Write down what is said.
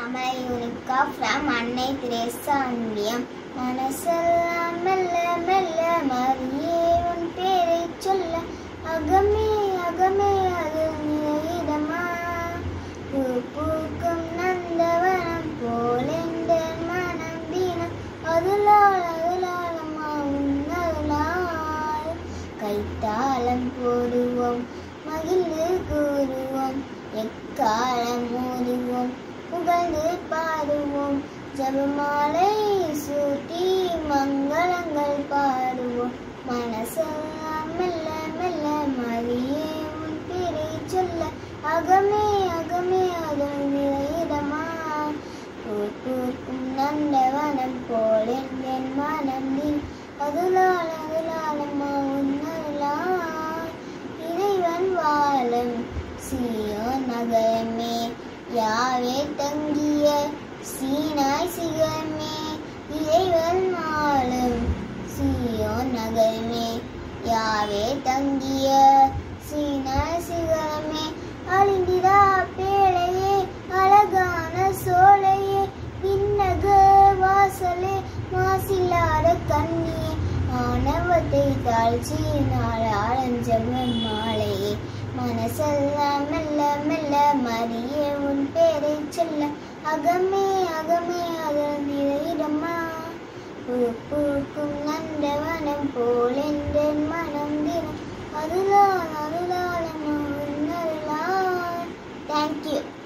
Amala Unica from Anna Teresa Andiam. மனசெல்லாம் மெல்ல மெல்ல மரியே உன் பேரை சொல்ல அகமே அகமே அது நிலையிடமா பூ பூக்கும் நந்தவனம் போலெந்த மனம் வீணம் அதுலால் அதுலாலமா உன்னதுலால் கைத்தாளம் போடுவோம் மகிழ்ந்து கூறுவோம் எக்காலம் ஓடுவோம் புகழ்ந்து பாடுவோம் ஜபமாலை சூட்டி மங்களங்கள் பாடுவோம் மனசெல்லாம் மெல்ல மெல்ல மரியே உன் பேரை சொல்ல அகமே அகமே அதன் நிலையிடமா பூக்கும் நந்தவனம் போல் என் மனம் அதுலால் அதுலாலம்மா உன்னருளால் இறைவன் வாழும் சீயோன் நகரமே யாவே தங்கிய சீனாய் சிகரமே இறைவன் வாழும் சீயோன் நகரமே யாவே தங்கிய சீனாய் சிகரமே அழிந்திரா பேழையே அழகான சோலையே விண்ணக வாசலே மாசில்லாத கண்ணியே ஆணவத்தை தாழ்ச்சியினால் ஆழஞ்சம் மாலையே மனசெல்லாம் மெல்ல மெல்ல மரியே உன் பேரை சொல்ல அகமே அகமே அதன் நிலையிடமா பூக்கும் நந்தவனம் போல் எந்த மனம் தினம் அதுதான் அதுதான். Thank you.